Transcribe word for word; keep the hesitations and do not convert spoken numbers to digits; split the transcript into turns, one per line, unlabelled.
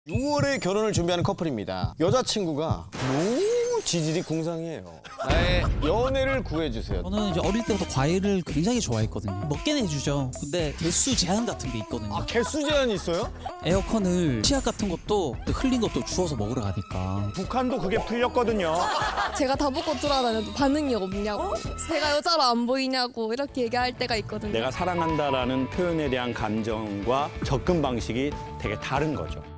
유월에 결혼을 준비하는 커플입니다. 여자친구가 너무 지질이 궁상이에요. 나의 연애를 구해주세요.
저는 이제 어릴 때부터 과일을 굉장히 좋아했거든요. 먹게는 해주죠. 근데 개수 제한 같은 게 있거든요.
아, 개수 제한이 있어요?
에어컨을 치약 같은 것도 흘린 것도 주워서 먹으러 가니까.
북한도 그게 풀렸거든요.
제가 다 벗고 돌아다녀도 반응이 없냐고, 제가 여자로 안 보이냐고 이렇게 얘기할 때가 있거든요.
내가 사랑한다라는 표현에 대한 감정과 접근 방식이 되게 다른 거죠.